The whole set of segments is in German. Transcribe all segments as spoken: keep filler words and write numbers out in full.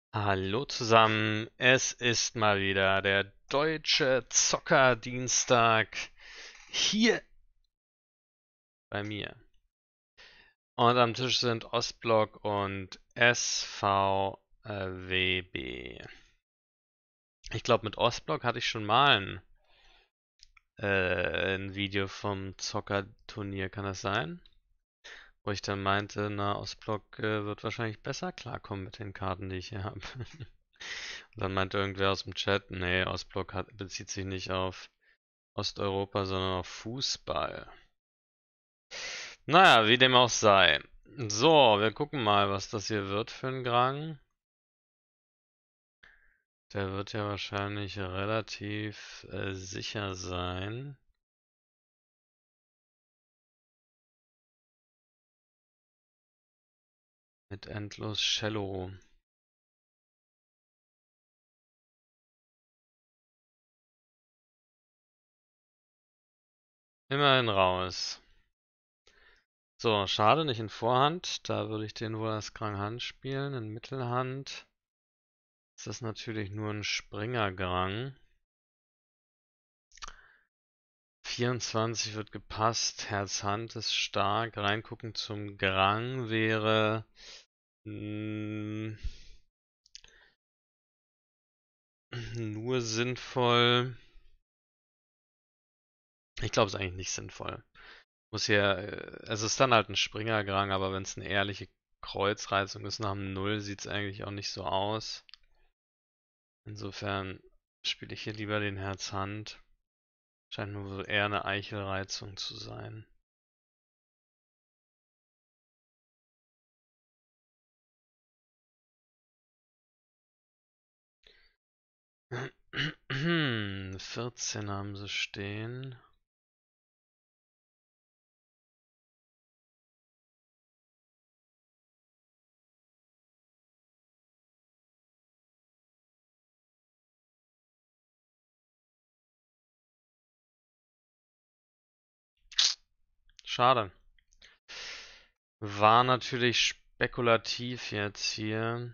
Hallo zusammen, es ist mal wieder der deutsche Zockerdienstag hier bei mir. Und am Tisch sind Ostblock und S V W B. Ich glaube, mit Ostblock hatte ich schon mal ein, äh, ein Video vom Zockerturnier, kann das sein? Wo ich dann meinte, na, Ostblock äh, wird wahrscheinlich besser klarkommen mit den Karten, die ich hier habe. Und dann meinte irgendwer aus dem Chat, nee, Ostblock hat, bezieht sich nicht auf Osteuropa, sondern auf Fußball. Naja, wie dem auch sei. So, wir gucken mal, was das hier wird für ein Grang. Der wird ja wahrscheinlich relativ äh, sicher sein. Mit endlos Cello. Immerhin raus. So, schade, nicht in Vorhand. Da würde ich den wohl als Grang Hand spielen. In Mittelhand ist das natürlich nur ein Springer-Grang. vierundzwanzig wird gepasst. Herz Hand ist stark. Reingucken zum Grang wäre mh, nur sinnvoll. Ich glaube, es ist eigentlich nicht sinnvoll. Muss ja, äh, es ist dann halt ein Springergrang, aber wenn es eine ehrliche Kreuzreizung ist nach dem Null, sieht es eigentlich auch nicht so aus. Insofern spiele ich hier lieber den Herz Hand. Scheint nur so eher eine Eichelreizung zu sein. vierzehn haben sie stehen. Schade. War natürlich spekulativ jetzt hier.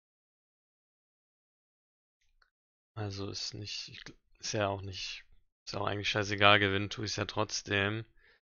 Also ist nicht, ist ja auch nicht, ist ja auch eigentlich scheißegal, gewinnen tue ich es ja trotzdem.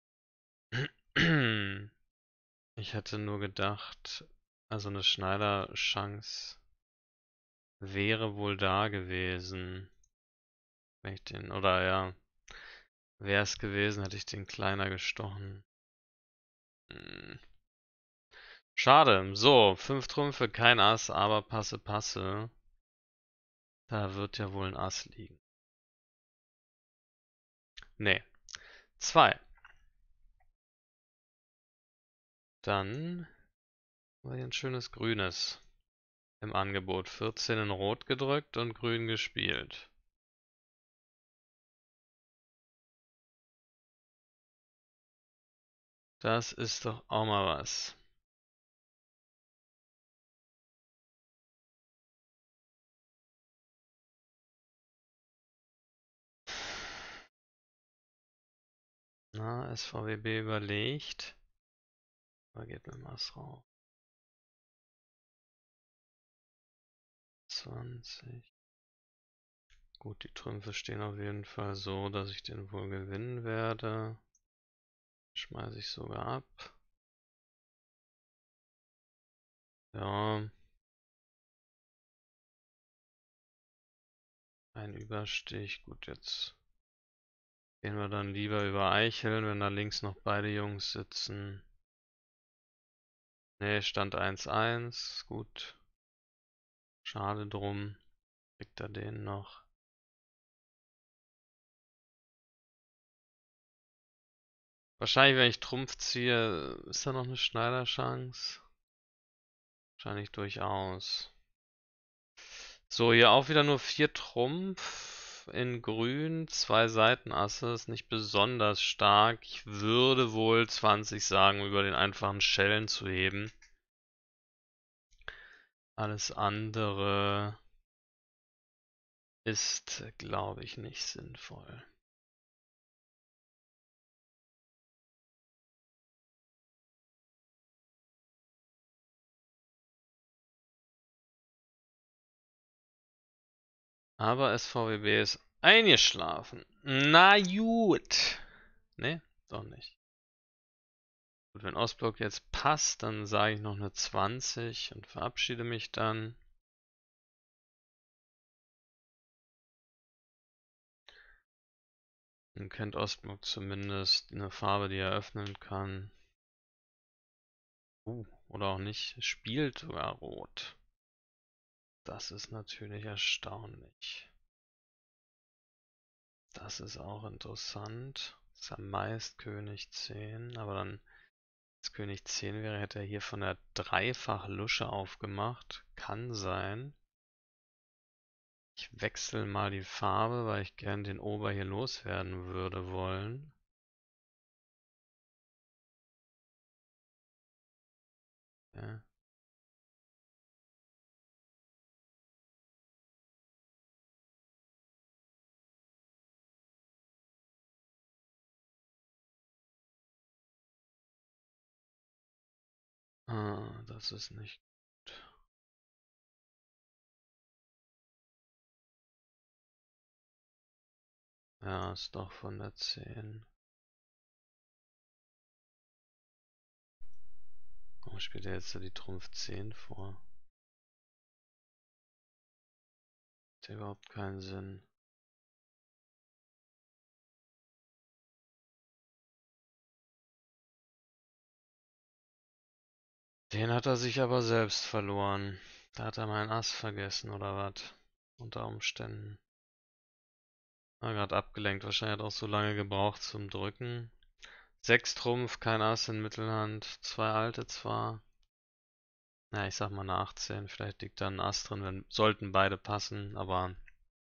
Ich hätte nur gedacht, also eine Schneider-Chance wäre wohl da gewesen. Wenn ich den, oder ja, wäre es gewesen, hätte ich den kleiner gestochen. Hm. Schade. So, fünf Trümpfe, kein Ass, aber Passe, Passe. Da wird ja wohl ein Ass liegen. Nee. Zwei. Dann war hier ein schönes Grünes im Angebot. vierzehn in Rot gedrückt und Grün gespielt. Das ist doch auch mal was. Na, S V W B überlegt. Da geht mir was raus. zwanzig. Gut, die Trümpfe stehen auf jeden Fall so, dass ich den wohl gewinnen werde. Schmeiße ich sogar ab. Ja. Ein Überstich. Gut, jetzt gehen wir dann lieber über Eicheln, wenn da links noch beide Jungs sitzen. Ne, Stand eins eins. Gut. Schade drum. Kriegt er den noch. Wahrscheinlich, wenn ich Trumpf ziehe, ist da noch eine Schneiderchance? Wahrscheinlich durchaus. So, hier auch wieder nur vier Trumpf in Grün, zwei Seitenasse, ist nicht besonders stark. Ich würde wohl zwanzig sagen, um über den einfachen Schellen zu heben. Alles andere ist, glaube ich, nicht sinnvoll. Aber S V W B ist eingeschlafen. Na gut. Ne, doch nicht. Gut, wenn Ostblock jetzt passt, dann sage ich noch eine zwanzig und verabschiede mich dann. Dann kennt Ostblock zumindest eine Farbe, die er öffnen kann. Uh, oder auch nicht. Spielt sogar Rot. Das ist natürlich erstaunlich. Das ist auch interessant. Das ist ja meist König zehn, aber dann, als König zehn wäre, hätte er hier von der Dreifach-Lusche aufgemacht. Kann sein. Ich wechsle mal die Farbe, weil ich gern den Ober hier loswerden würde wollen. Ja. Ah, das ist nicht gut. Ja, ist doch von der zehn. Warum spielt er jetzt so die Trumpf zehn vor? Hat überhaupt keinen Sinn. Den hat er sich aber selbst verloren. Da hat er meinen Ass vergessen oder was? Unter Umständen. War gerade abgelenkt. Wahrscheinlich hat er auch so lange gebraucht zum Drücken. Sechs Trumpf, kein Ass in Mittelhand. Zwei alte zwar. Ja, ich sag mal eine achtzehn. Vielleicht liegt da ein Ass drin, wenn, sollten beide passen. Aber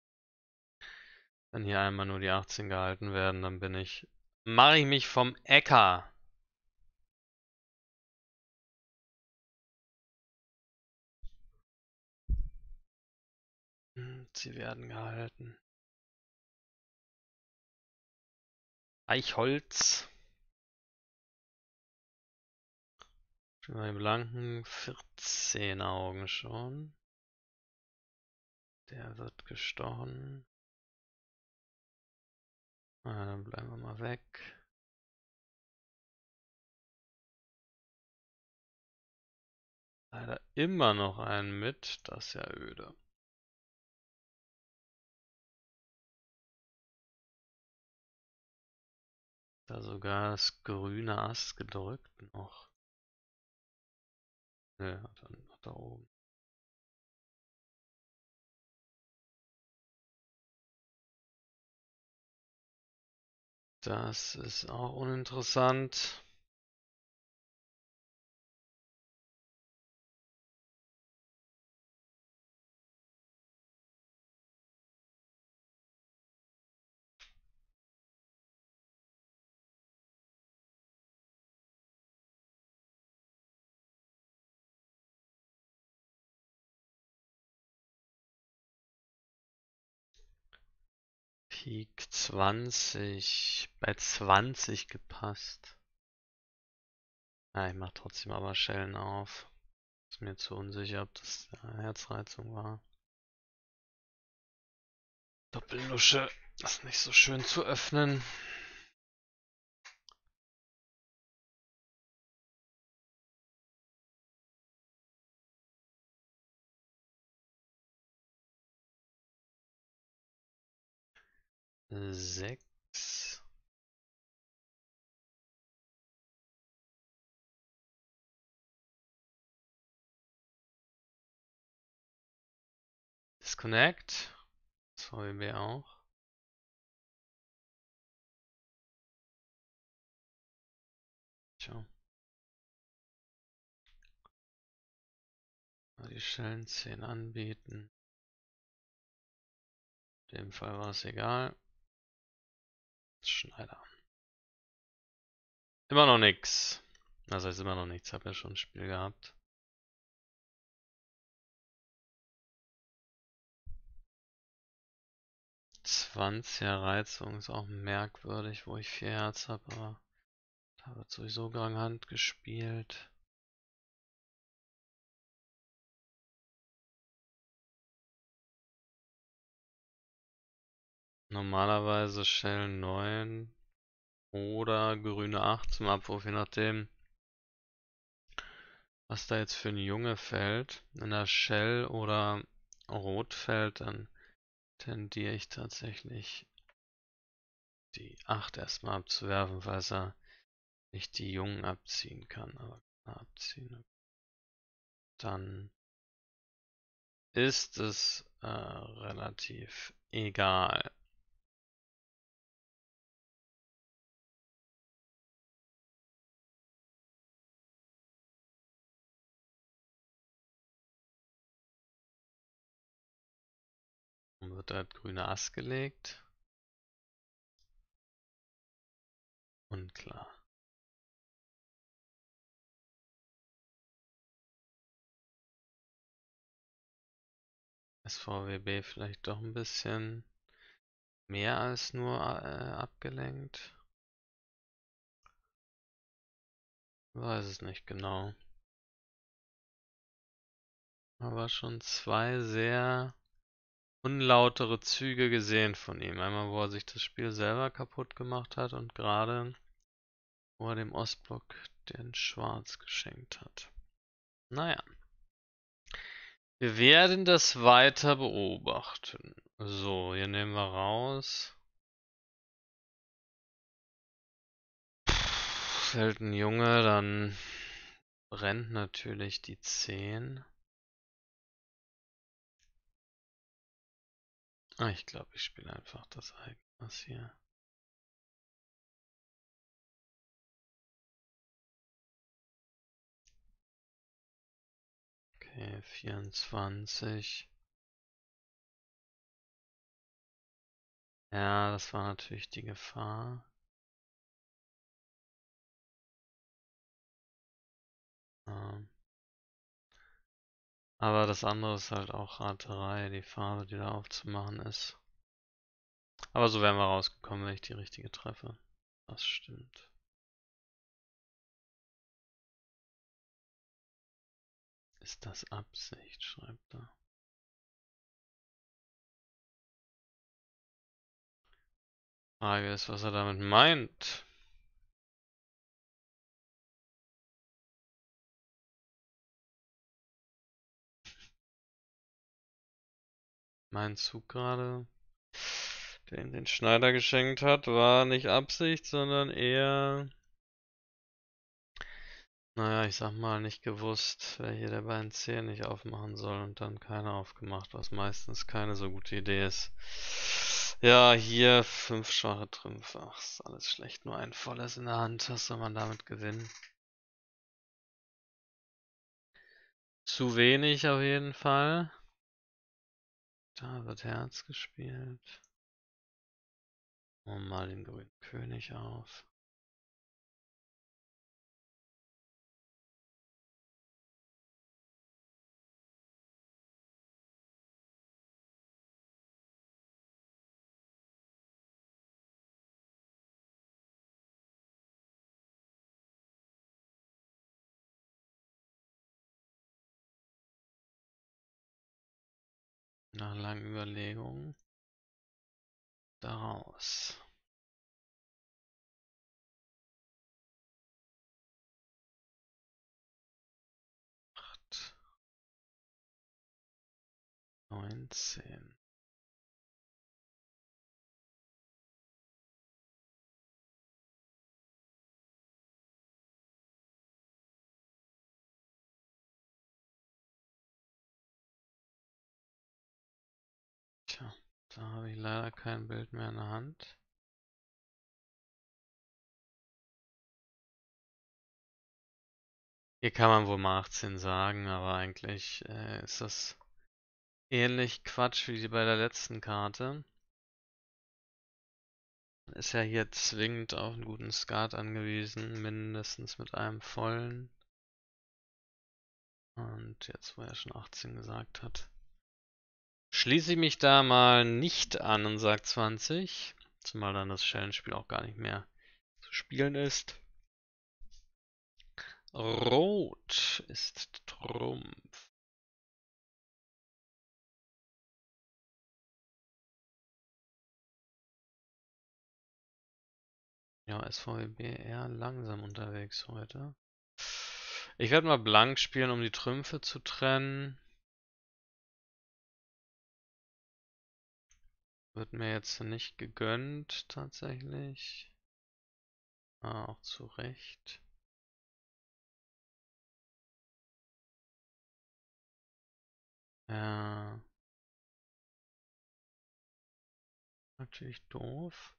wenn hier einmal nur die achtzehn gehalten werden, dann bin ich... Mache ich mich vom Äcker. Hm, sie werden gehalten. Eichholz. Schon mal die blanken vierzehn Augen schon. Der wird gestochen. Ah, dann bleiben wir mal weg. Leider immer noch einen mit. Das ist ja öde. Da sogar das grüne Ast gedrückt noch. Ne, hat er noch da oben. Das ist auch uninteressant. Pik zwanzig. Bei zwanzig gepasst. Ja, ich mach trotzdem aber Schellen auf. Ist mir zu unsicher, ob das Herzreizung war. Doppellusche ist nicht so schön zu öffnen. Sechs. Disconnect. Das V W B auch. Tja. Mal die Schellen zehn anbieten. In dem Fall war es egal. Schneider. Immer noch nix. Das heißt immer noch nichts. Hab ja schon ein Spiel gehabt. zwanziger Reizung ist auch merkwürdig, wo ich vier Herz habe, aber da wird sowieso Gang gespielt. Normalerweise Shell neun oder grüne acht zum Abwurf, je nachdem, was da jetzt für ein Junge fällt. Wenn da Shell oder Rot fällt, dann tendiere ich tatsächlich die acht erstmal abzuwerfen, falls er nicht die Jungen abziehen kann. Aber abziehen. Dann ist es äh, relativ egal. Dann wird halt grüne Ass gelegt. Unklar. S V W B vielleicht doch ein bisschen mehr als nur äh, abgelenkt. Weiß es nicht genau. Aber schon zwei sehr unlautere Züge gesehen von ihm. Einmal, wo er sich das Spiel selber kaputt gemacht hat und gerade, wo er dem Ostblock den Schwarz geschenkt hat. Naja. Wir werden das weiter beobachten. So, hier nehmen wir raus. Pff, fällt ein Junge, dann brennt natürlich die zehn. Ah, ich glaube, ich spiele einfach das Eigenes hier. Okay, vierundzwanzig. Ja, das war natürlich die Gefahr. Ähm, aber das andere ist halt auch Raterei, die Farbe, die da aufzumachen ist. Aber so wären wir rausgekommen, wenn ich die richtige treffe. Das stimmt. Ist das Absicht, schreibt er. Frage ist, was er damit meint. Mein Zug gerade, der ihm den Schneider geschenkt hat, war nicht Absicht, sondern eher, naja, ich sag mal, nicht gewusst, wer hier der beiden Zehen nicht aufmachen soll und dann keiner aufgemacht, was meistens keine so gute Idee ist. Ja, hier fünf schwache Trümpfe. Ach, ist alles schlecht, nur ein volles in der Hand. Was soll man damit gewinnen? Zu wenig auf jeden Fall. Da wird Herz gespielt. Und mal den grünen König auf. Nach langen Überlegungen daraus. acht, neunzehn. Tja, da habe ich leider kein Bild mehr in der Hand. Hier kann man wohl mal achtzehn sagen, aber eigentlich äh, ist das ähnlich Quatsch wie bei der letzten Karte. Ist ja hier zwingend auf einen guten Skat angewiesen, mindestens mit einem vollen. Und jetzt, wo er schon achtzehn gesagt hat, schließe ich mich da mal nicht an und sage zwanzig. Zumal dann das Schellenspiel auch gar nicht mehr zu spielen ist. Rot ist Trumpf. Ja, S V W B eher langsam unterwegs heute. Ich werde mal blank spielen, um die Trümpfe zu trennen. Wird mir jetzt nicht gegönnt, tatsächlich. Ah, auch zu Recht. Ja. Natürlich doof.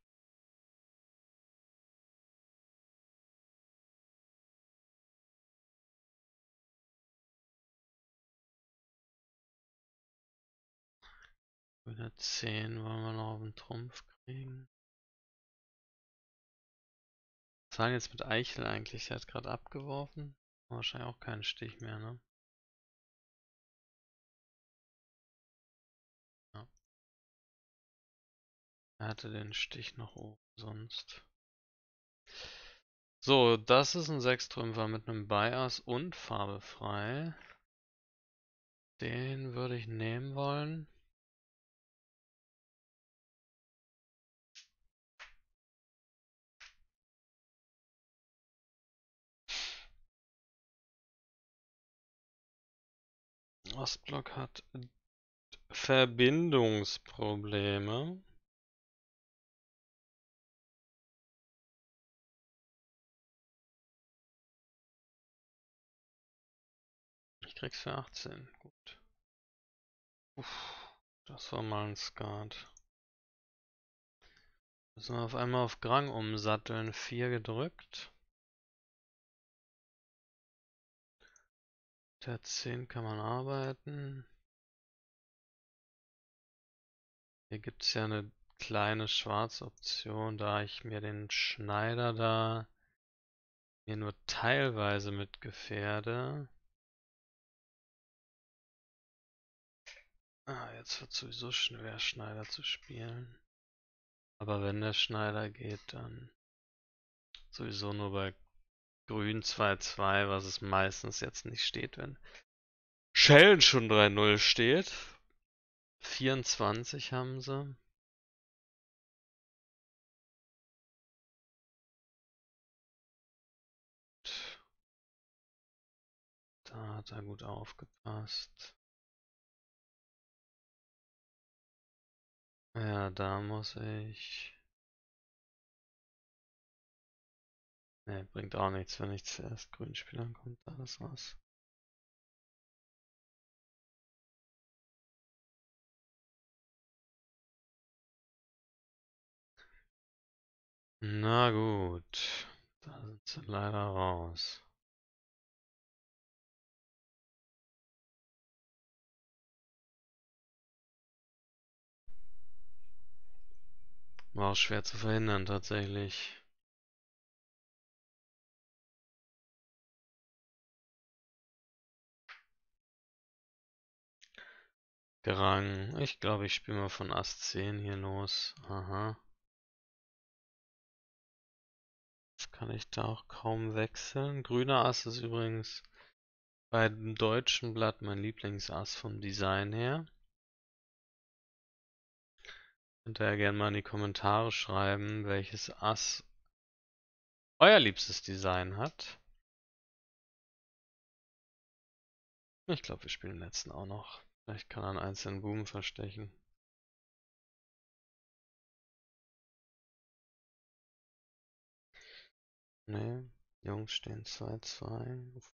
Wieder zehn wollen wir noch auf den Trumpf kriegen. Was war denn jetzt mit Eichel eigentlich? Der hat gerade abgeworfen. Wahrscheinlich auch keinen Stich mehr, ne? Ja. Er hatte den Stich noch oben sonst. So, das ist ein Sechstrümpfer mit einem Bias und Farbe frei. Den würde ich nehmen wollen. Ostblock hat Verbindungsprobleme. Ich krieg's für achtzehn. Gut. Uff, das war mal ein Skat. Müssen wir auf einmal auf Grang umsatteln. vier gedrückt. Der zehn kann man arbeiten. Hier gibt es ja eine kleine Schwarzoption, da ich mir den Schneider da hier nur teilweise mit gefährde. Ah, jetzt wird sowieso schwer Schneider zu spielen. Aber wenn der Schneider geht, dann sowieso nur bei Grün zwei zwei, was es meistens jetzt nicht steht, wenn Schellen schon drei null steht. vierundzwanzig haben sie. Da hat er gut aufgepasst. Ja, da muss ich... Ne, bringt auch nichts, wenn ich zuerst grün spiele, dann kommt alles raus. Na gut, da sind sie leider raus. War auch schwer zu verhindern, tatsächlich. Gerang. Ich glaube, ich spiele mal von Ass zehn hier los. Aha. Jetzt kann ich da auch kaum wechseln. Grüner Ass ist übrigens bei dem deutschen Blatt mein Lieblingsass vom Design her. Könnt ihr ja gerne mal in die Kommentare schreiben, welches Ass euer liebstes Design hat. Ich glaube, wir spielen den letzten auch noch. Vielleicht kann er einen einzelnen Boom verstechen. Ne, Jungs stehen zwei zwei.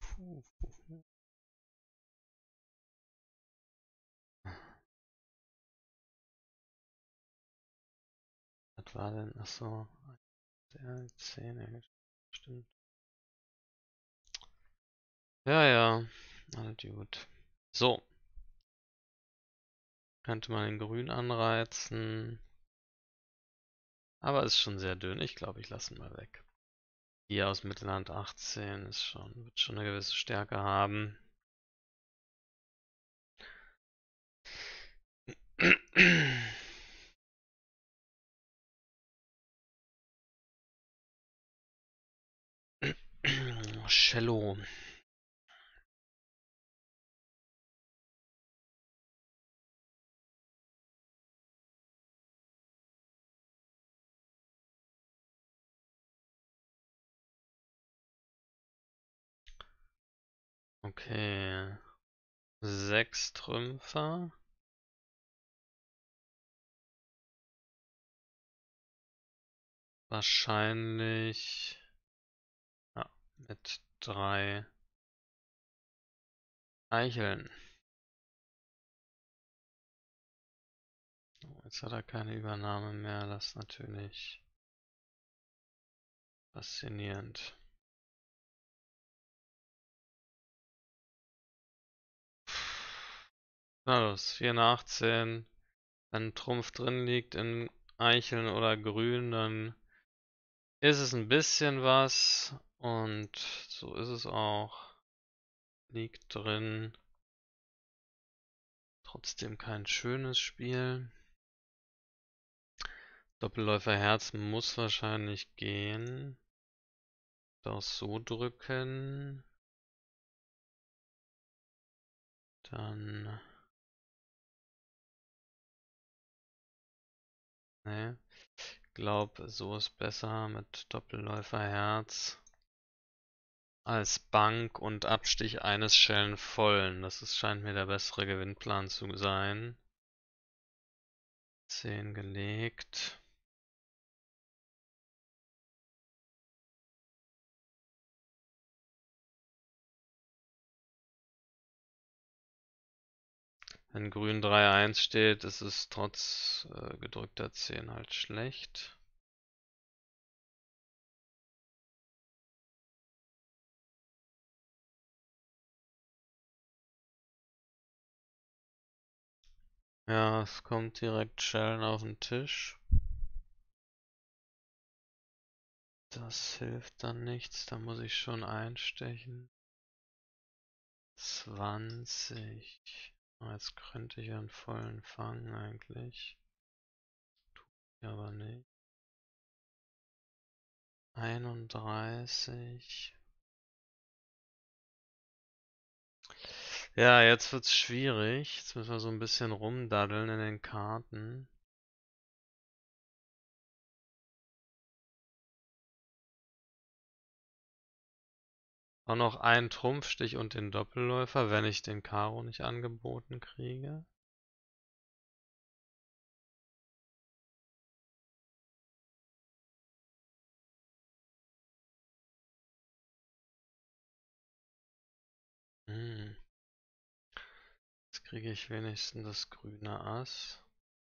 Was war denn? Achso, der zehn, stimmt. Ja, ja, alles gut. So. Könnte man den Grün anreizen. Aber ist schon sehr dünn. Ich glaube, ich lasse ihn mal weg. Hier aus Mittelland achtzehn ist schon, wird schon eine gewisse Stärke haben. Cello. Okay. Sechs Trümpfer. Wahrscheinlich. Ja, mit drei Eicheln. Oh, jetzt hat er keine Übernahme mehr. Das ist natürlich faszinierend. Na los, vier nach achtzehn. Wenn ein Trumpf drin liegt in Eicheln oder Grün, dann ist es ein bisschen was. Und so ist es auch. Liegt drin. Trotzdem kein schönes Spiel. Doppelläufer Herz muss wahrscheinlich gehen. Das so drücken. Dann. Ne. Glaub, so ist besser mit Doppelläufer Herz. Als Bank und Abstich eines Schellen vollen. Das ist, scheint mir der bessere Gewinnplan zu sein. zehn gelegt. Wenn Grün drei eins steht, ist es trotz äh, gedrückter zehn halt schlecht. Ja, es kommt direkt Schellen auf den Tisch. Das hilft dann nichts, da muss ich schon einstechen. zwanzig. Jetzt könnte ich einen vollen fangen eigentlich. Tue ich aber nicht. einunddreißig. Ja, jetzt wird's schwierig. Jetzt müssen wir so ein bisschen rumdaddeln in den Karten. Auch noch einen Trumpfstich und den Doppelläufer, wenn ich den Karo nicht angeboten kriege. Hm. Jetzt kriege ich wenigstens das grüne Ass.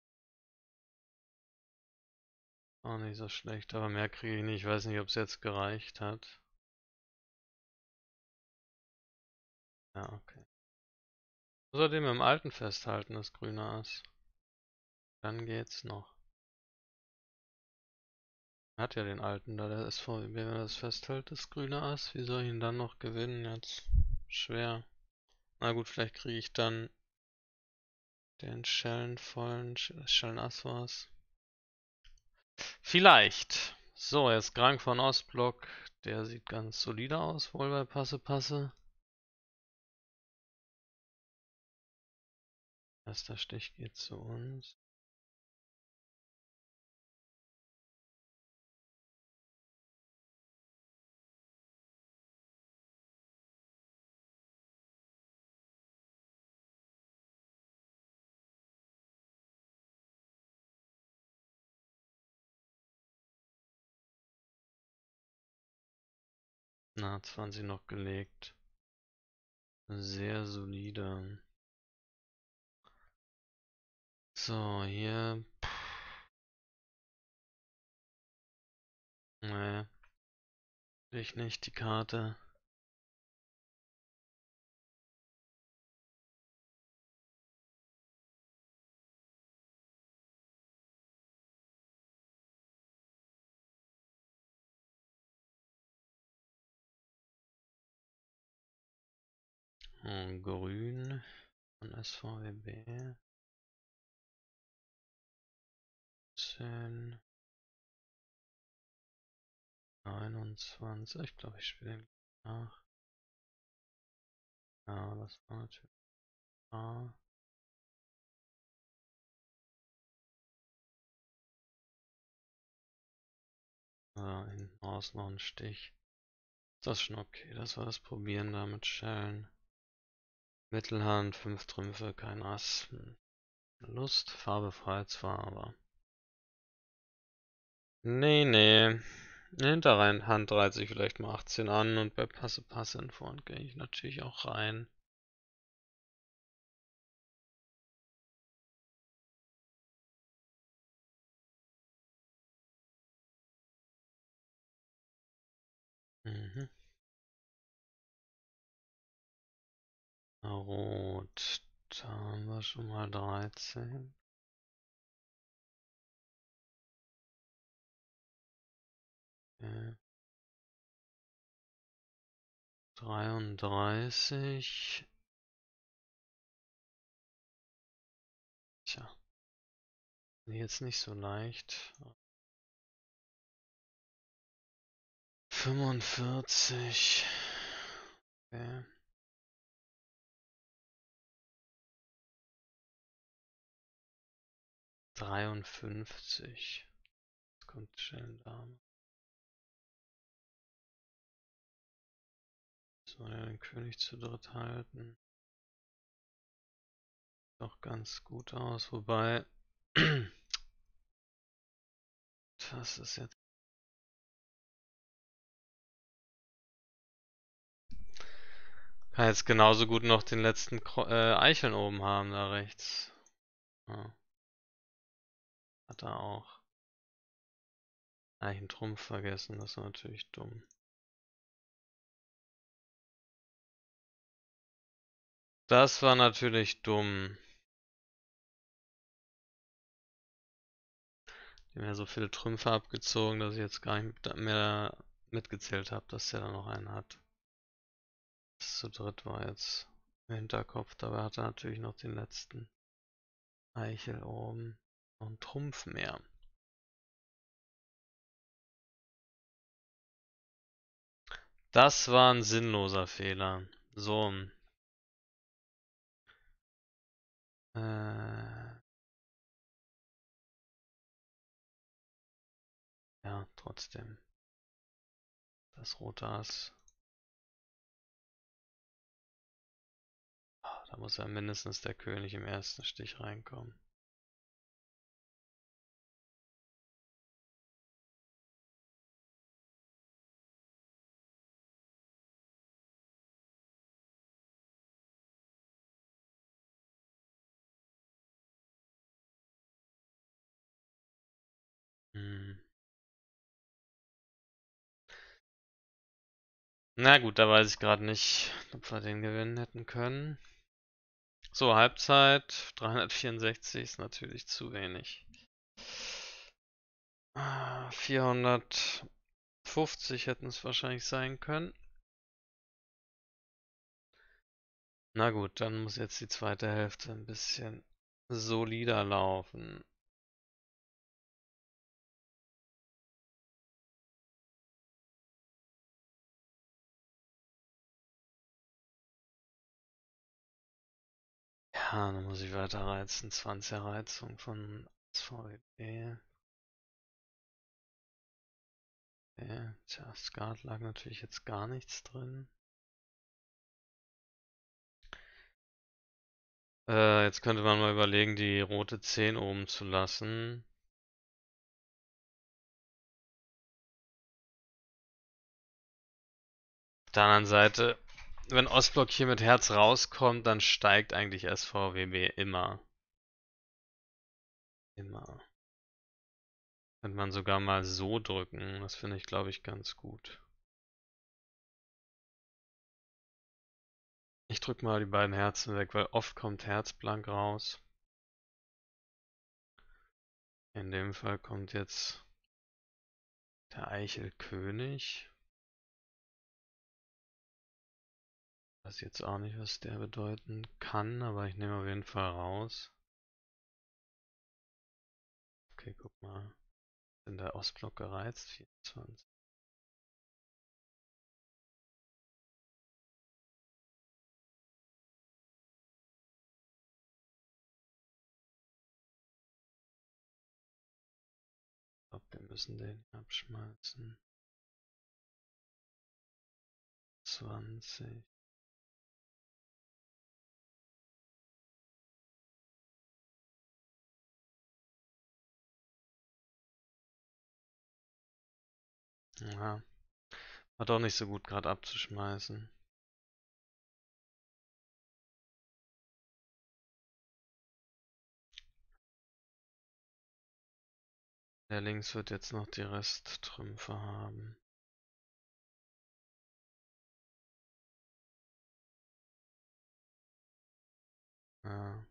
Auch nicht so schlecht, aber mehr kriege ich nicht. Ich weiß nicht, ob es jetzt gereicht hat. Ja, okay. Außerdem im Alten festhalten, das grüne Ass. Dann geht's noch. Er hat ja den Alten da, der S V W B, wenn er das festhält, das grüne Ass. Wie soll ich ihn dann noch gewinnen jetzt? Schwer. Na gut, vielleicht kriege ich dann den Schellenvollen, Schellenass war's. Vielleicht. So, jetzt Grang von Ostblock. Der sieht ganz solide aus, wohl bei Passe Passe. Erster Stich geht zu uns. Na, zwanzig noch gelegt. Sehr solide. So, hier. Nee, ich nicht die Karte. Oh, grün von S V W B. zehn. einundzwanzig. Ich glaube, ich spiele den nach. Ja, das war natürlich A. Ja, hinten raus noch ein Stich. Das ist schon okay, dass wir das probieren da mit Schellen. Mittelhand, fünf Trümpfe, kein Ass. Hm. Lust, Farbe frei zwar, aber. Nee, nee. Hinterhand reize ich vielleicht mal achtzehn an und bei Passe Passe in Vorhand gehe ich natürlich auch rein. Mhm. Rot. Da haben wir schon mal dreizehn. Okay. dreiunddreißig. Tja, jetzt nicht so leicht. fünfundvierzig. Okay. dreiundfünfzig. Jetzt kommt schnell Dame. Soll ja den König zu dritt halten. Doch ganz gut aus, wobei. Das ist jetzt. Kann jetzt genauso gut noch den letzten Kro äh, Eicheln oben haben, da rechts. Ja. Hat er auch. Eigentlich einen Trumpf vergessen, das war natürlich dumm. Das war natürlich dumm. Die haben ja so viele Trümpfe abgezogen, dass ich jetzt gar nicht mehr mitgezählt habe, dass der da noch einen hat. Das zu dritt war jetzt im Hinterkopf, dabei hat er natürlich noch den letzten Eichel oben. Noch einen Trumpf mehr. Das war ein sinnloser Fehler. So. Äh, ja, trotzdem. Das rote Ass. Ah, da muss ja mindestens der König im ersten Stich reinkommen. Hm. Na gut, da weiß ich gerade nicht, ob wir den gewinnen hätten können. So, Halbzeit. dreihundertvierundsechzig ist natürlich zu wenig. Ah, vierhundertfünfzig hätten es wahrscheinlich sein können. Na gut, dann muss jetzt die zweite Hälfte ein bisschen solider laufen. Ja, dann muss ich weiter reizen. zwanziger Reizung von S V W B. Okay. Tja, Skat lag natürlich jetzt gar nichts drin. Äh, jetzt könnte man mal überlegen, die rote zehn oben zu lassen. Auf der anderen Seite, wenn Ostblock hier mit Herz rauskommt, dann steigt eigentlich S V W B immer. Immer. Könnte man sogar mal so drücken. Das finde ich, glaube ich, ganz gut. Ich drücke mal die beiden Herzen weg, weil oft kommt Herz blank raus. In dem Fall kommt jetzt der Eichel König. Weiß jetzt auch nicht, was der bedeuten kann, aber ich nehme auf jeden Fall raus. Okay, guck mal. In der Ostblock gereizt, vierundzwanzig. Ich glaube, wir müssen den abschmeißen. zwanzig. Ja, war doch nicht so gut gerade abzuschmeißen. Der links wird jetzt noch die Resttrümpfe haben. Ja.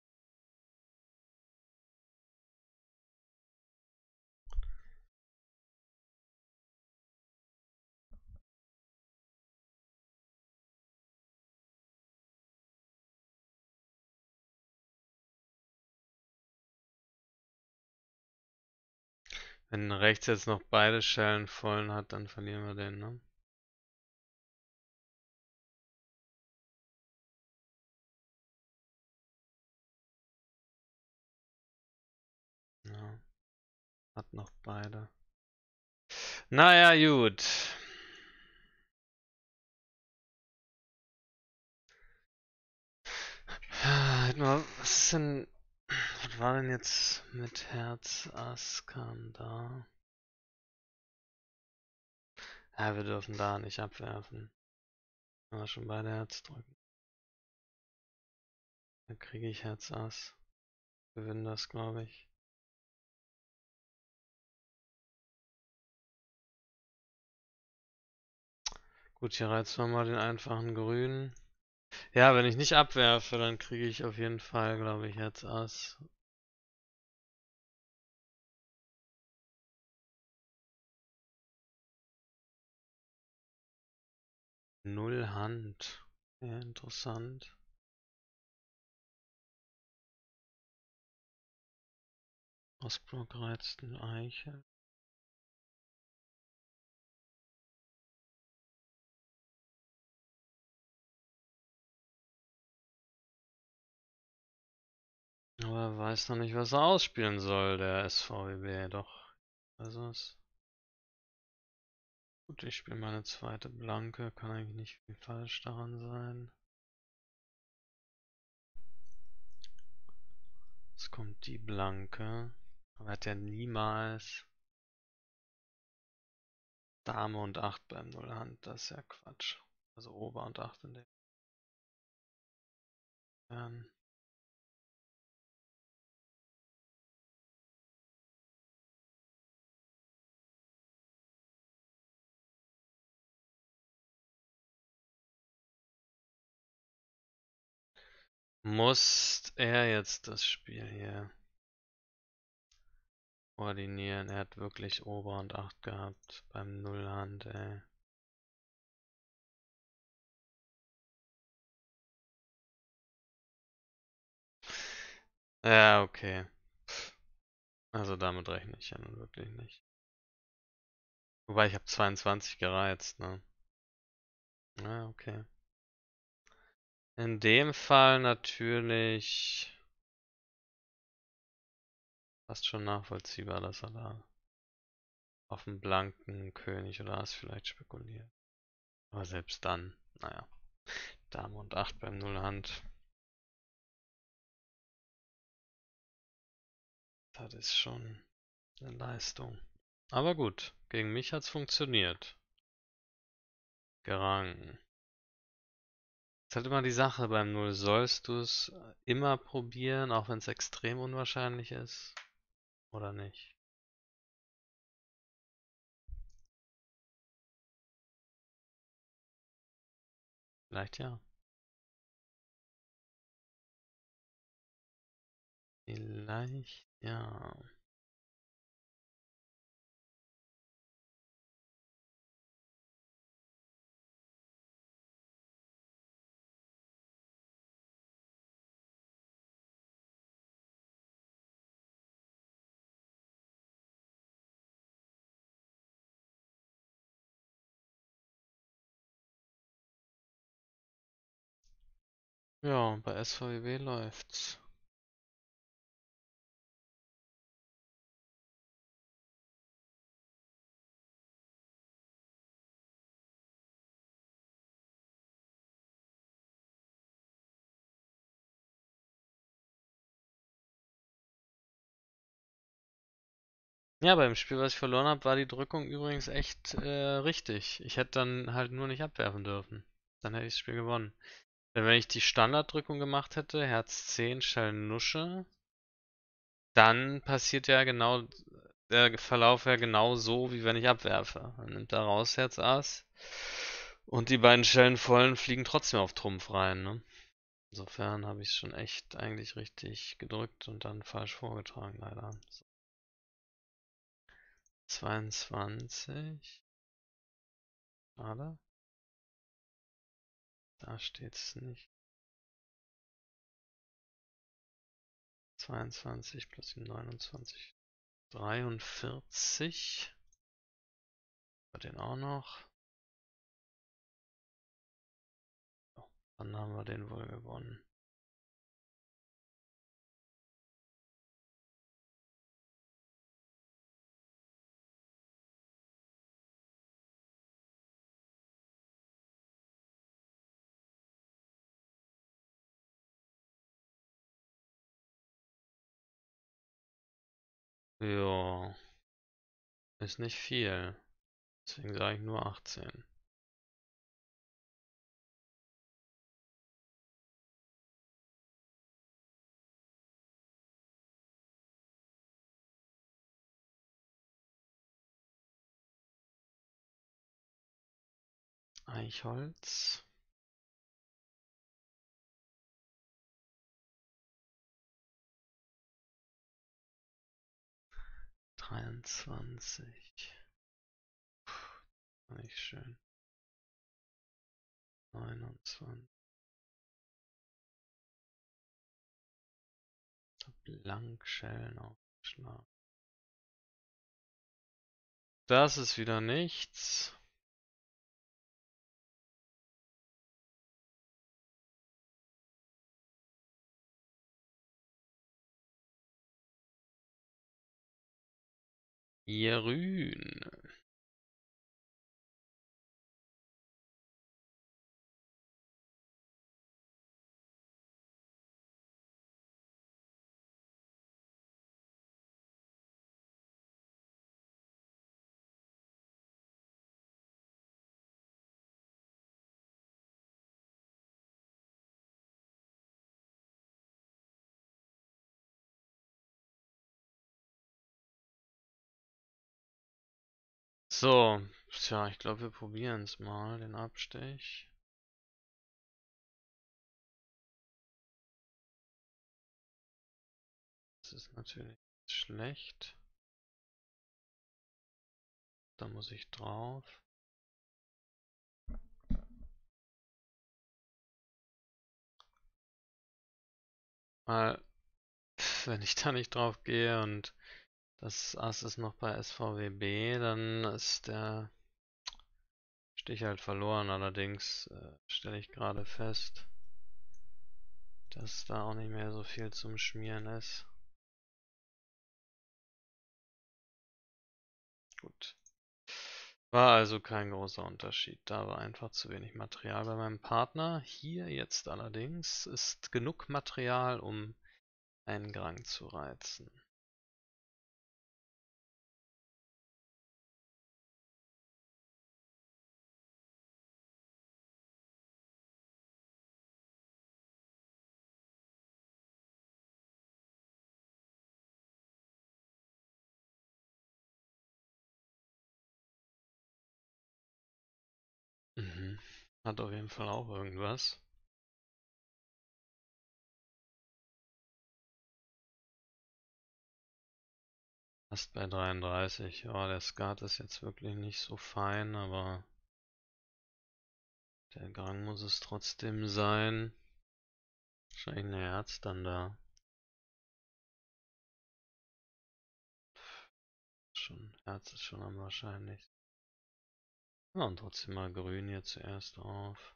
Wenn rechts jetzt noch beide Schellen vollen hat, dann verlieren wir den, ne? Ja, hat noch beide. Naja, gut. Was ist denn. Was war denn jetzt mit Herz Ass kam da? Ja, wir dürfen da nicht abwerfen. Wenn wir schon beide Herz drücken. Dann kriege ich Herz Ass. Gewinne das, glaube ich. Gut, hier reizen wir mal den einfachen Grünen. Ja, wenn ich nicht abwerfe, dann kriege ich auf jeden Fall, glaube ich, Herz Ass. Null Hand. Ja, interessant. Ostblock reizt den Eichel. Aber er weiß noch nicht, was er ausspielen soll, der S V W B. Doch. Also es. Gut, ich spiele meine zweite Blanke. Kann eigentlich nicht viel falsch daran sein. Jetzt kommt die Blanke. Aber er hat ja niemals Dame und acht beim Nullhand. Das ist ja Quatsch. Also Ober und acht in dem. Ähm, muss er jetzt das Spiel hier koordinieren? Er hat wirklich Ober und acht gehabt beim Nullhand, ey. Ja, okay. Also damit rechne ich ja nun wirklich nicht. Wobei ich habe zweiundzwanzig gereizt, ne? Ja, okay. In dem Fall natürlich fast schon nachvollziehbar, dass er da auf einen blanken König oder Ass vielleicht spekuliert. Aber selbst dann, naja. Dame und acht beim Nullhand. Das ist schon eine Leistung. Aber gut, gegen mich hat's funktioniert. Gerang. Ist halt immer die Sache beim Null. Sollst du es immer probieren, auch wenn es extrem unwahrscheinlich ist? Oder nicht? Vielleicht ja. Vielleicht ja. Ja, bei S V W B läuft's. Ja, beim Spiel, was ich verloren habe, war die Drückung übrigens echt äh, richtig. Ich hätte dann halt nur nicht abwerfen dürfen. Dann hätte ich das Spiel gewonnen. Denn wenn ich die Standarddrückung gemacht hätte, Herz zehn, Schell Nusche, dann passiert ja genau der Verlauf ja genau so, wie wenn ich abwerfe. Dann nimmt er raus Herz Ass und die beiden Schellen vollen fliegen trotzdem auf Trumpf rein, ne? Insofern habe ich es schon echt eigentlich richtig gedrückt und dann falsch vorgetragen, leider. So, zweiundzwanzig. Schade. Da steht es nicht. zweiundzwanzig plus neunundzwanzig. dreiundvierzig. Hat den auch noch. So, dann haben wir den wohl gewonnen. Ja, ist nicht viel. Deswegen sage ich nur achtzehn. Eichholz. dreiundzwanzig. Puh, nicht schön. neunundzwanzig. Blankschellen aufgeschlagen. Das ist wieder nichts. Jerün. So, tja, ich glaube, wir probieren es mal, den Abstich. Das ist natürlich schlecht. Da muss ich drauf. Weil, pf, wenn ich da nicht drauf gehe und das Ass ist noch bei S V W B, dann ist der Stich halt verloren. Allerdings äh, stelle ich gerade fest, dass da auch nicht mehr so viel zum Schmieren ist. Gut. War also kein großer Unterschied. Da war einfach zu wenig Material bei meinem Partner. Hier jetzt allerdings ist genug Material, um einen Grang zu reizen. Mhm. Hat auf jeden Fall auch irgendwas. Fast bei dreiunddreißig. Ja, der Skat ist jetzt wirklich nicht so fein, aber der Grang muss es trotzdem sein. Wahrscheinlich ein Herz dann da. Schon, Herz ist schon am wahrscheinlichsten. Ja, und trotzdem mal grün hier zuerst auf.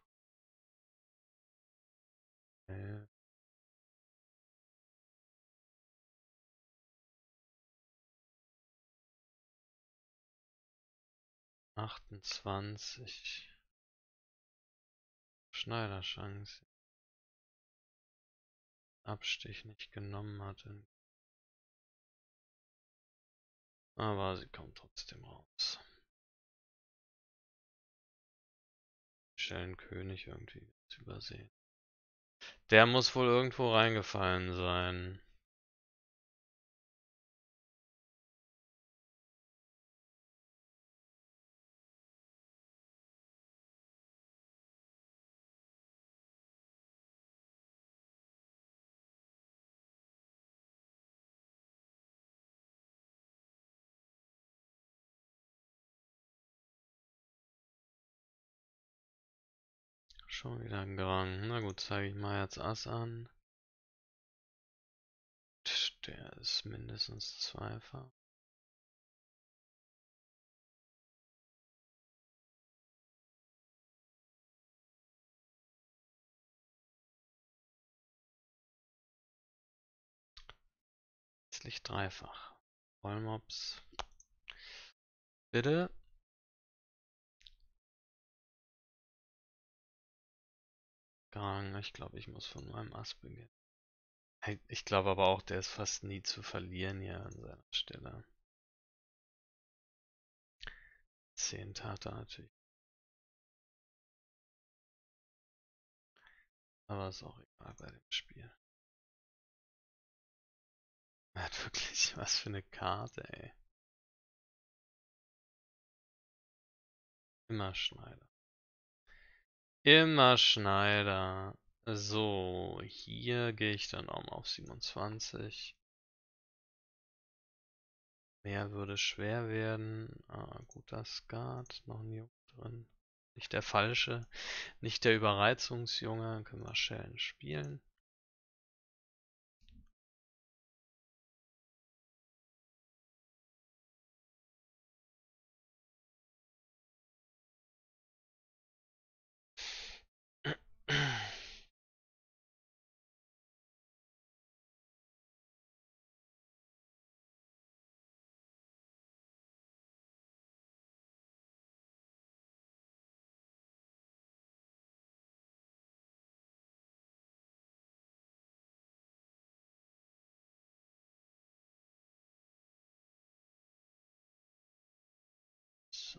Okay. achtundzwanzig. Schneiderchance. Abstich nicht genommen hatte. Aber sie kommt trotzdem raus. Schellenkönig irgendwie zu übersehen. Der muss wohl irgendwo reingefallen sein. Schon wieder ein Grang. Na gut, zeige ich mal jetzt Ass an. Der ist mindestens zweifach. Jetzt liegt dreifach. Vollmops. Bitte. Grang. Ich glaube, ich muss von meinem Ass beginnen. Ich glaube aber auch, der ist fast nie zu verlieren hier an seiner Stelle. zehn tat er natürlich. Aber ist auch egal bei dem Spiel. Er hat wirklich was für eine Karte, ey. Immer Schneider. Immer Schneider. So, hier gehe ich dann auch mal auf siebenundzwanzig. Mehr würde schwer werden. Ah, guter Skat. Noch ein Junge drin. Nicht der falsche. Nicht der Überreizungsjunge. Können wir Schellen spielen. So.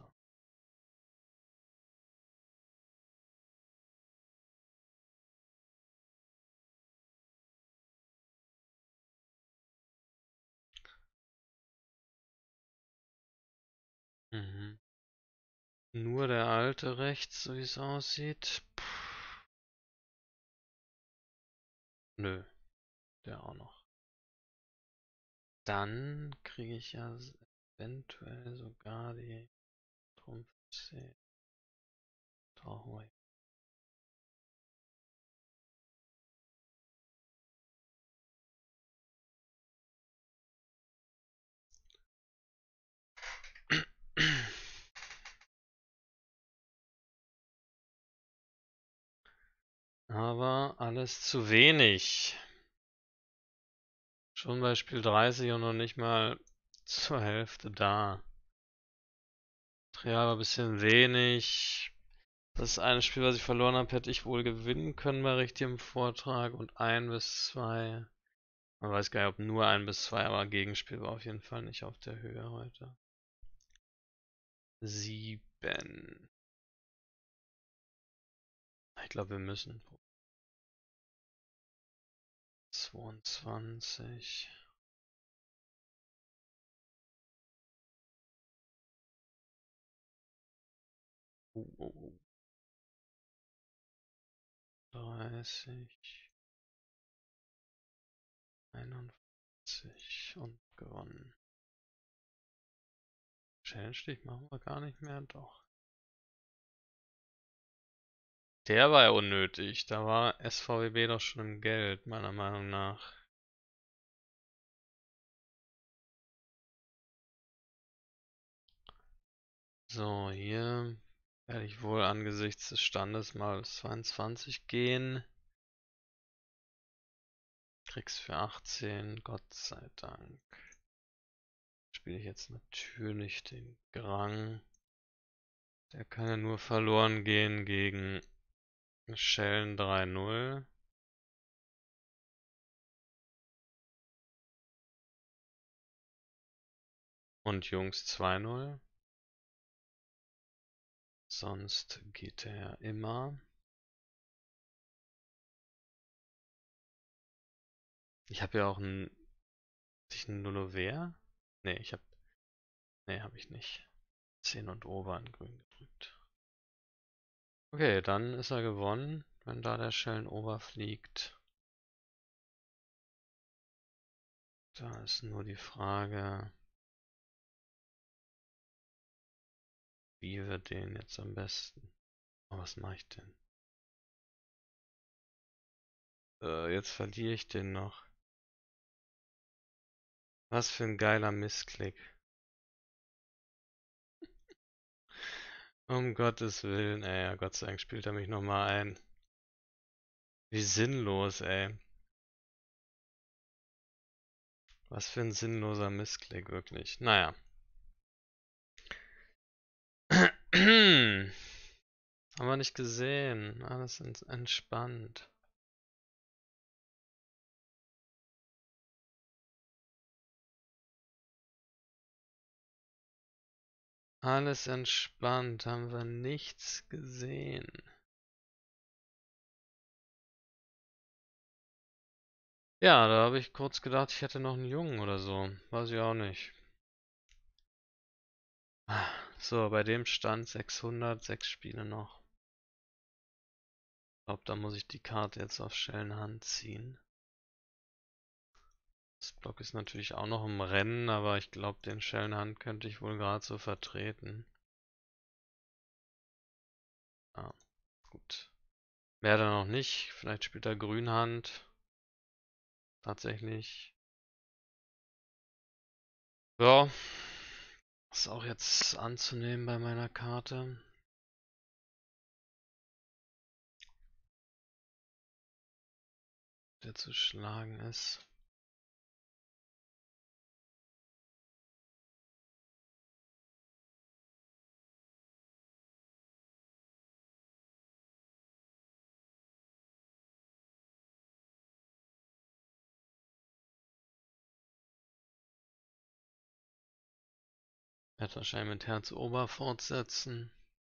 Mhm. Nur der alte rechts, so wie es aussieht. Puh. Nö, der auch noch. Dann kriege ich ja eventuell sogar die Trumpf zehn. Tauchen wir. Aber alles zu wenig. Schon bei Spiel dreißig und noch nicht mal zur Hälfte da. Material war ein bisschen wenig. Das eine Spiel, was ich verloren habe, hätte ich wohl gewinnen können bei richtigem Vortrag. Und ein bis zwei. Man weiß gar nicht, ob nur ein bis zwei, aber Gegenspiel war auf jeden Fall nicht auf der Höhe heute. Sieben. Ich glaube, wir müssen. zweiundzwanzig. Uh, uh, uh. dreißig. einundvierzig. Und gewonnen. Schellenstich machen wir gar nicht mehr, doch. Der war ja unnötig. Da war S V W B doch schon im Geld, meiner Meinung nach. So, hier werde ich wohl angesichts des Standes mal zweiundzwanzig gehen. Krieg's für achtzehn, Gott sei Dank. Spiele ich jetzt natürlich den Grang. Der kann ja nur verloren gehen gegen Schellen drei null. Und Jungs zwei null. Sonst geht er immer. Ich habe ja auch ein. Ich ein Nullover? Ne, ich hab. Ne, habe ich nicht. zehn und Ober in grün gedrückt. Okay, dann ist er gewonnen, wenn da der Schellen Ober fliegt. Da ist nur die Frage, wie wir den jetzt am besten. Oh, was mache ich denn? Äh, jetzt verliere ich den noch. Was für ein geiler Missklick. Um Gottes Willen, ey. Ja, Gott sei Dank spielt er mich nochmal ein. Wie sinnlos, ey. Was für ein sinnloser Missklick, wirklich. Naja. Haben wir nicht gesehen. Alles entspannt. Alles entspannt. Haben wir nichts gesehen. Ja, da habe ich kurz gedacht, ich hätte noch einen Jungen oder so. Weiß ich auch nicht. So, bei dem Stand sechshundert, sechs Spiele noch. Ich glaube, da muss ich die Karte jetzt auf Schellenhand ziehen. Das Block ist natürlich auch noch im Rennen, aber ich glaube, den Schellenhand könnte ich wohl gerade so vertreten. Ah, gut. Mehr dann noch nicht. Vielleicht spielt er Grünhand. Tatsächlich. Ja. Ist auch jetzt anzunehmen bei meiner Karte. Der zu schlagen ist. Wird wahrscheinlich mit Herz Ober fortsetzen.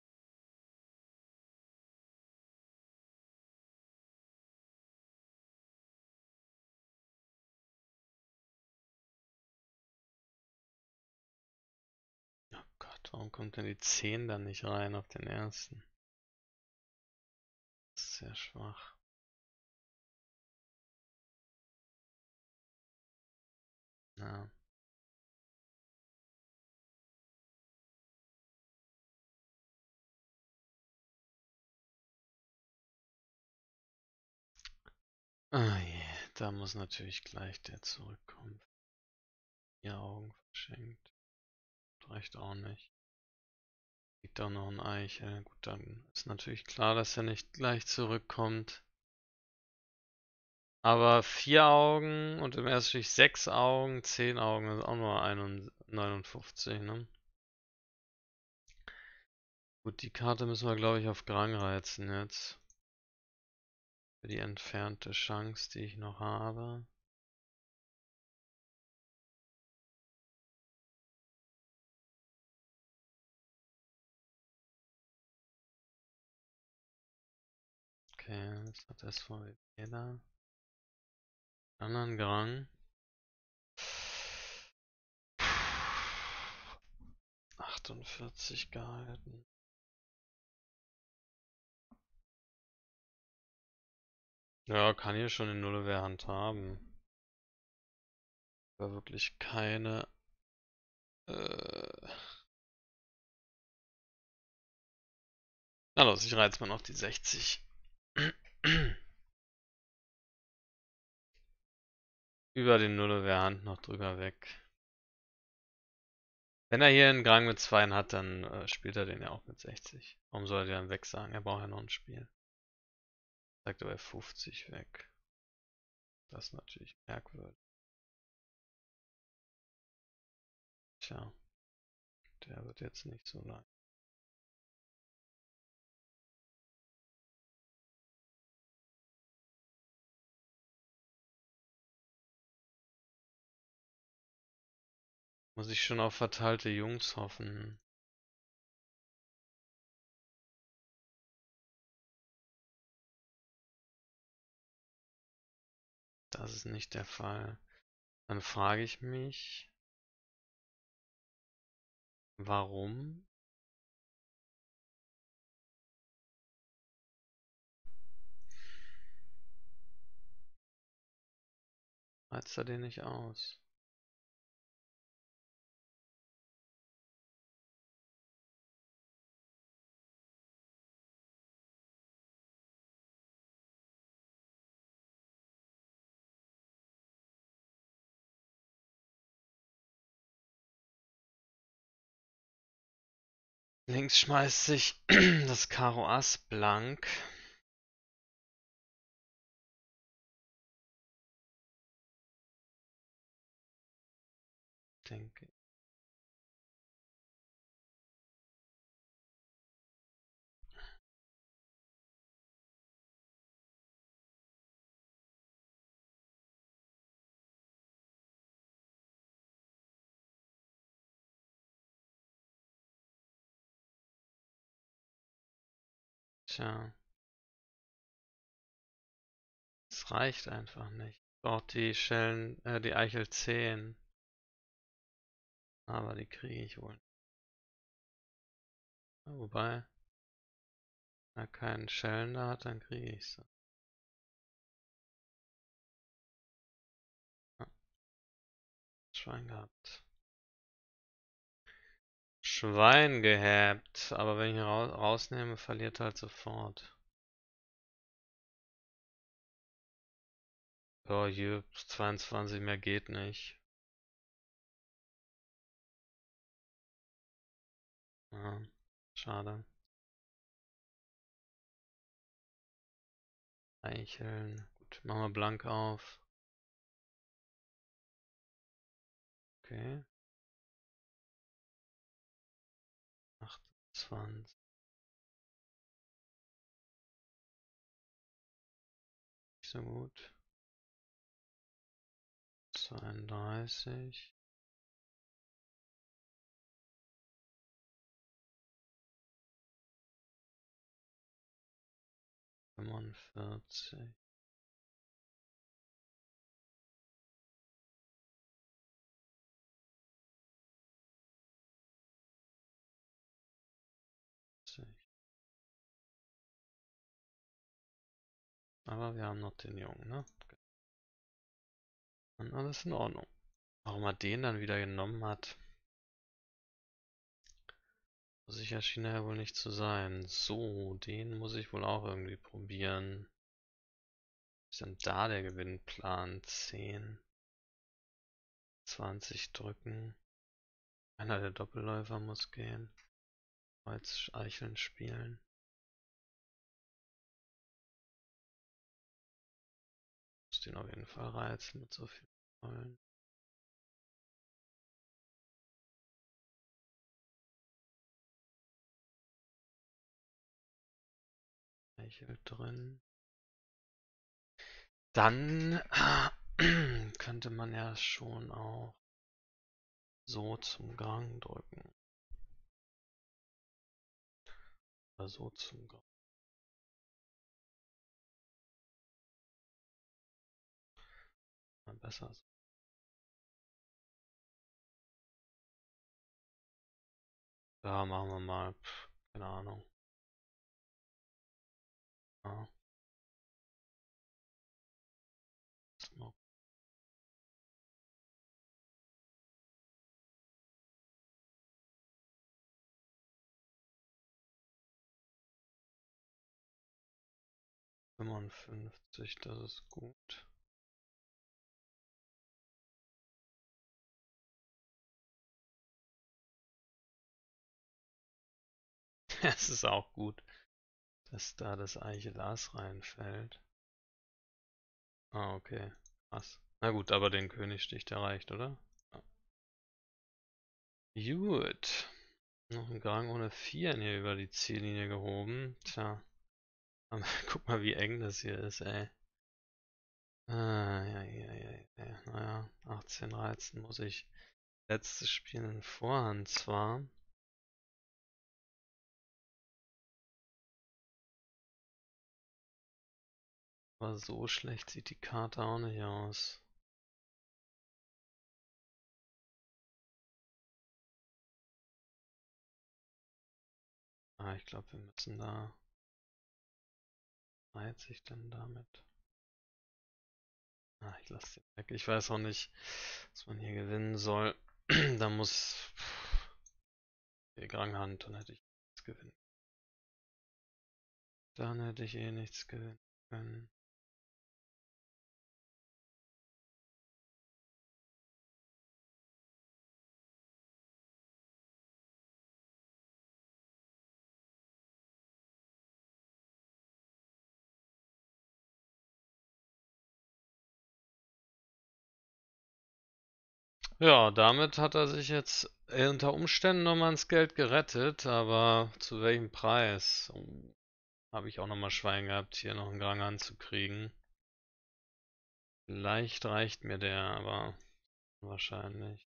Oh Gott, warum kommt denn die zehn dann nicht rein auf den ersten? Das ist sehr schwach. Ja. Ah je, da muss natürlich gleich der zurückkommen. Vier Augen verschenkt. Reicht auch nicht. Liegt auch noch ein Eichel. Gut, dann ist natürlich klar, dass er nicht gleich zurückkommt. Aber vier Augen und im ersten Stich sechs Augen, zehn Augen, das ist auch nur neunundfünfzig, ne? Gut, die Karte müssen wir, glaube ich, auf Grang reizen jetzt. Für die entfernte Chance, die ich noch habe. Okay, was hat S V W da? Anderen Grang. achtundvierzig gehalten. Ja, kann hier schon in Nullwehrhand haben. Aber wirklich keine. Äh... Na los, ich reiz mal noch die sechzig. Über den Nullwehrhand noch drüber weg. Wenn er hier einen Grang mit zwei hat, dann äh, spielt er den ja auch mit sechzig. Warum soll er den dann weg sagen? Er braucht ja noch ein Spiel. Sagt er bei fünfzig weg. Das ist natürlich merkwürdig. Tja, der wird jetzt nicht so lang. Muss ich schon auf verteilte Jungs hoffen? Das ist nicht der Fall. Dann frage ich mich, warum reizt er den nicht aus? Links schmeißt sich das Karo Ass blank. Denke. Tja, es reicht einfach nicht. Braucht die Schellen, äh, die Eichel zehn. Aber die kriege ich wohl. Wobei, wenn er keinen Schellen da hat, dann kriege ich sie. Ja, Schwein gehabt. Schwein gehabt. Aber wenn ich ihn ra rausnehme, verliert er halt sofort. Ja, hier zweiundzwanzig mehr geht nicht. Ja, schade. Eicheln. Gut, machen wir blank auf. Okay. achtundzwanzig. Nicht so gut. zweiunddreißig. fünfundvierzig. Aber wir haben noch den Jungen, ne? Und alles in Ordnung. Warum er den dann wieder genommen hat, so sicher schien er ja wohl nicht zu sein. So, den muss ich wohl auch irgendwie probieren. Was ist denn da der Gewinnplan? zehn, zwanzig drücken. Einer der Doppelläufer muss gehen. Jetzt Eicheln spielen. Muss den auf jeden Fall reizen mit so viel Rollen. Eichel drin. Dann könnte man ja schon auch so zum Gang drücken. Oder so zum Gang. Mal besser so. Ja, machen wir mal. Pff, keine Ahnung. Ja. Smoke. fünfundfünfzig, das ist gut. Es ist auch gut, dass da das Eichel Ass reinfällt. Ah, okay. Krass. Na gut, aber den Königstich, der reicht, oder? Ja. Gut. Noch ein Gang ohne Vieren hier über die Ziellinie gehoben. Tja. Aber guck mal, wie eng das hier ist, ey. Ah, ja, ja, ja, ja. Naja, achtzehn reizen muss ich. Letztes Spiel in Vorhand zwar. Aber so schlecht sieht die Karte auch nicht aus. Ah, ich glaube, wir müssen da. Was ich denn damit? Ah, ich lasse den weg. Ich weiß auch nicht, was man hier gewinnen soll. Da muss. Die Granghand, dann hätte ich nichts gewinnen. Dann hätte ich eh nichts gewinnen können. Ja, damit hat er sich jetzt unter Umständen nochmal ins Geld gerettet, aber zu welchem Preis? Oh, habe ich auch nochmal Schwein gehabt, hier noch einen Gang anzukriegen. Vielleicht reicht mir der, aber wahrscheinlich.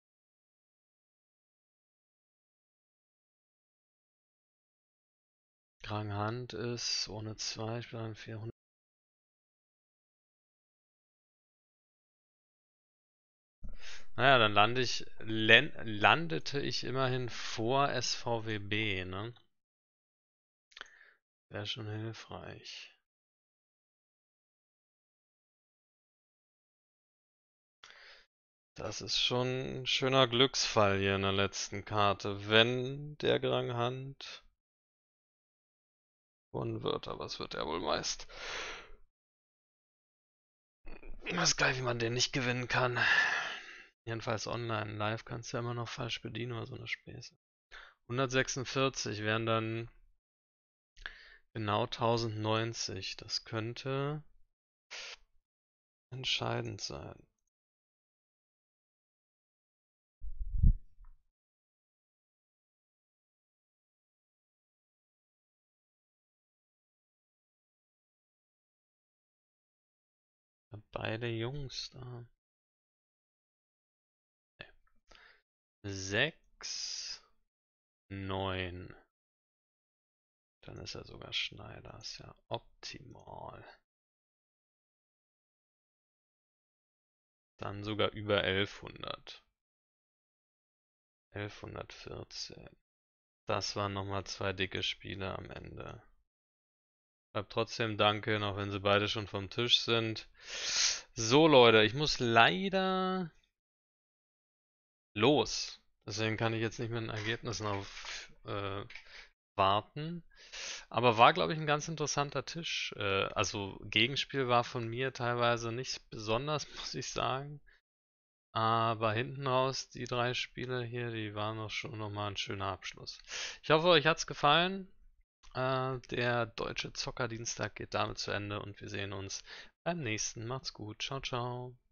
Krang Hand ist ohne zwei, ich bin an vierhundert. Naja, dann lande ich, landete ich immerhin vor S V W B, ne? Wäre schon hilfreich. Das ist schon ein schöner Glücksfall hier in der letzten Karte, wenn der Grand Hand gewonnen wird, aber es wird er wohl meist. Ich weiß gar nicht, wie man den nicht gewinnen kann. Jedenfalls online. Live kannst du ja immer noch falsch bedienen oder so eine Späße. hundertsechsundvierzig wären dann genau tausendneunzig. Das könnte entscheidend sein. Beide Jungs da. sechs, neun. Dann ist er sogar Schneider. Ist ja optimal. Dann sogar über elfhundert. elfhundertvierzehn. Das waren nochmal zwei dicke Spiele am Ende. Schreibt trotzdem Danke, auch wenn sie beide schon vom Tisch sind. So, Leute, ich muss leider los. Deswegen kann ich jetzt nicht mit den Ergebnissen auf äh, warten. Aber war, glaube ich, ein ganz interessanter Tisch. Äh, also Gegenspiel war von mir teilweise nicht besonders, muss ich sagen. Aber hinten raus, die drei Spiele hier, die waren doch schon nochmal ein schöner Abschluss. Ich hoffe, euch hat's gefallen. Äh, der Deutsche Zockerdienstag geht damit zu Ende und wir sehen uns beim nächsten. Macht's gut. Ciao, ciao.